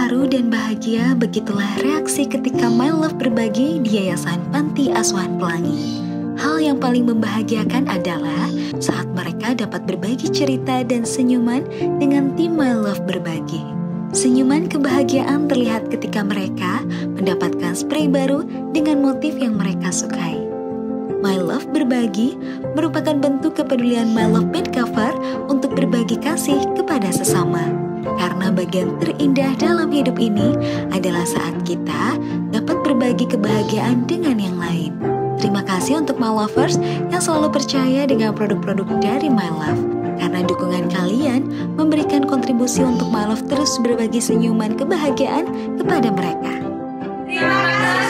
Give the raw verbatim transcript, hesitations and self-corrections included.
haru dan bahagia, begitulah reaksi ketika My Love berbagi di Yayasan Panti Asuhan Pelangi. Hal yang paling membahagiakan adalah saat mereka dapat berbagi cerita dan senyuman dengan tim My Love berbagi. Senyuman kebahagiaan terlihat ketika mereka mendapatkan spray baru dengan motif yang mereka sukai. My Love berbagi merupakan bentuk kepedulian My Love Band Cover untuk berbagi kasih kepada sesama. Karena bagian terindah dalam hidup ini adalah saat kita dapat berbagi kebahagiaan dengan yang lain. Terima kasih untuk My Lovers yang selalu percaya dengan produk-produk dari My Love. Karena dukungan kalian memberikan kontribusi untuk My Love terus berbagi senyuman kebahagiaan kepada mereka. Terima kasih.